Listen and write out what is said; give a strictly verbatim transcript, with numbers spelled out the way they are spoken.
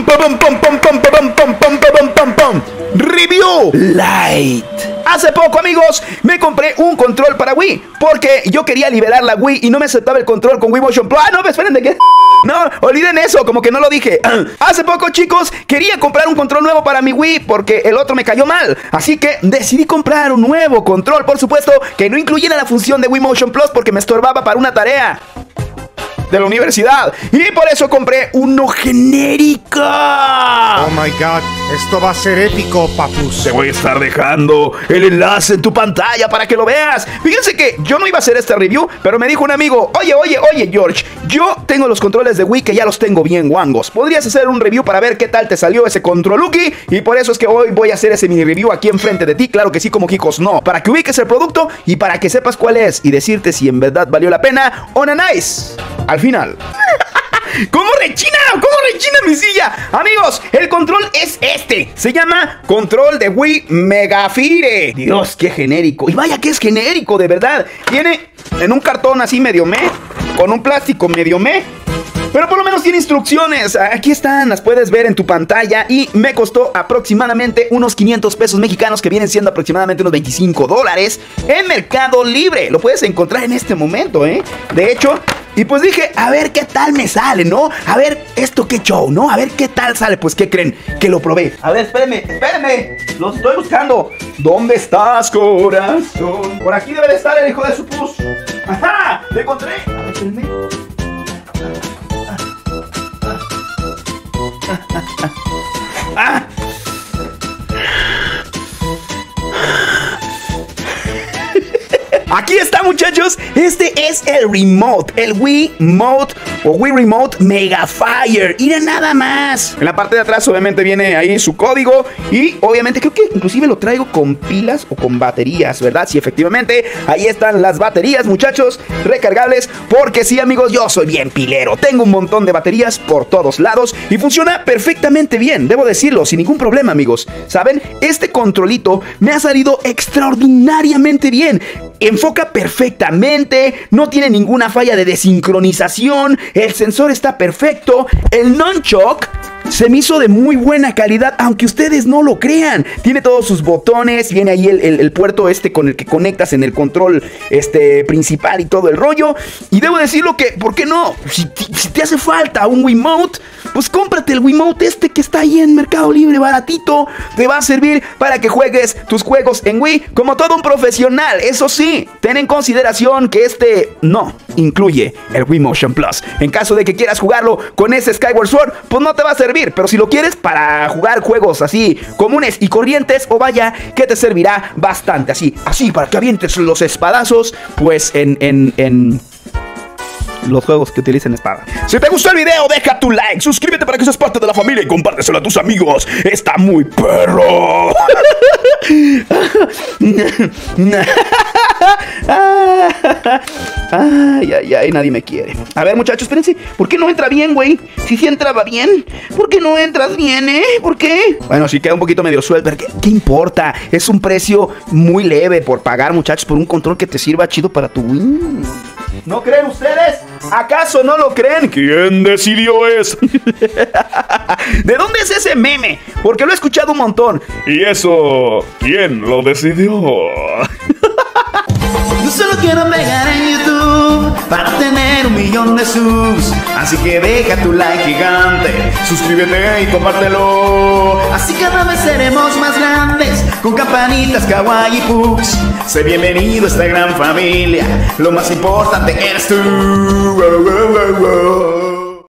pam, pam, pam, pam, pam, pam, pam, pam, pam, pam. Review Light. Hace poco, amigos, me compré un control para Wii porque yo quería liberar la Wii y no me aceptaba el control con Wii Motion Plus. Ah, no, esperen, ¿de qué? No, olviden eso, como que no lo dije. Hace poco, chicos, quería comprar un control nuevo para mi Wii porque el otro me cayó mal. Así que decidí comprar un nuevo control, por supuesto, que no incluyera la función de Wii Motion Plus porque me estorbaba para una tarea de la universidad. Y por eso compré uno genérico. Oh my god, esto va a ser épico, papus. Te voy a estar dejando el enlace en tu pantalla para que lo veas. Fíjense que yo no iba a hacer esta review, pero me dijo un amigo: Oye, oye, oye, George, yo tengo los controles de Wii que ya los tengo bien guangos. ¿Podrías hacer un review para ver qué tal te salió ese controluki? Y por eso es que hoy voy a hacer ese mini review aquí enfrente de ti. Claro que sí, como Kikos no. Para que ubiques el producto y para que sepas cuál es y decirte si en verdad valió la pena o no. Nice. Al final. ¿Cómo rechina? ¿Cómo rechina mi silla? Amigos, el control es este. Se llama control de Wii Megafire. Dios, qué genérico. Y vaya que es genérico, de verdad. Viene en un cartón así medio meh, con un plástico medio meh, pero por lo menos tiene instrucciones. Aquí están, las puedes ver en tu pantalla. Y me costó aproximadamente unos quinientos pesos mexicanos, que vienen siendo aproximadamente unos veinticinco dólares en Mercado Libre. Lo puedes encontrar en este momento, ¿eh? De hecho, y pues dije, a ver qué tal me sale, ¿no? A ver, esto qué show, ¿no? A ver qué tal sale. Pues, ¿qué creen? Que lo probé. A ver, espérenme, espérenme. Lo estoy buscando. ¿Dónde estás, corazón? Por aquí debe de estar el hijo de su pus. ¡Ajá! ¡Lo encontré! A ver, espérenme. ¡Ah! Aquí está, muchachos. Este es el remote, el Wii Mode o Wii Remote Megafire. Mira nada más. En la parte de atrás obviamente viene ahí su código. Y obviamente creo que inclusive lo traigo con pilas o con baterías, ¿verdad? Sí, efectivamente, ahí están las baterías, muchachos, recargables. Porque sí, amigos, yo soy bien pilero. Tengo un montón de baterías por todos lados y funciona perfectamente bien, debo decirlo, sin ningún problema, amigos. ¿Saben? Este controlito me ha salido extraordinariamente bien. Enfoca perfectamente, no tiene ninguna falla de desincronización, el sensor está perfecto, el nunchuck se me hizo de muy buena calidad, aunque ustedes no lo crean. Tiene todos sus botones, viene ahí el, el, el puerto este con el que conectas en el control este principal y todo el rollo. Y debo decirlo que, ¿por qué no? Si, si te hace falta un Wiimote, pues cómprate el Wiimote este que está ahí en Mercado Libre, baratito. Te va a servir para que juegues tus juegos en Wii como todo un profesional. Eso sí, ten en consideración que este no incluye el Wii Motion Plus. En caso de que quieras jugarlo con ese Skyward Sword, pues no te va a servir. Pero si lo quieres para jugar juegos así comunes y corrientes, o vaya que te servirá bastante. Así, así para que avientes los espadazos, pues en, en, en los juegos que utilicen espada. Si te gustó el video, deja tu like, suscríbete para que seas parte de la familia y compárteselo a tus amigos. Está muy perro. Ay, ay, ay, nadie me quiere. A ver, muchachos, espérense. ¿Por qué no entra bien, güey? Si sí entraba bien, ¿por qué no entras bien, eh? ¿Por qué? Bueno, si queda un poquito medio suelto, ¿qué, ¿qué importa? Es un precio muy leve por pagar, muchachos, por un control que te sirva chido para tu Wii. ¿No creen ustedes? ¿Acaso no lo creen? ¿Quién decidió eso? ¿De dónde es ese meme? Porque lo he escuchado un montón. ¿Y eso quién lo decidió? Yo solo quiero pegar en YouTube para tener un millón de subs. Así que deja tu like gigante, suscríbete y compártelo. Así cada vez seremos más grandes, con campanitas, kawaii pugs. Sé bienvenido a esta gran familia, lo más importante eres tú.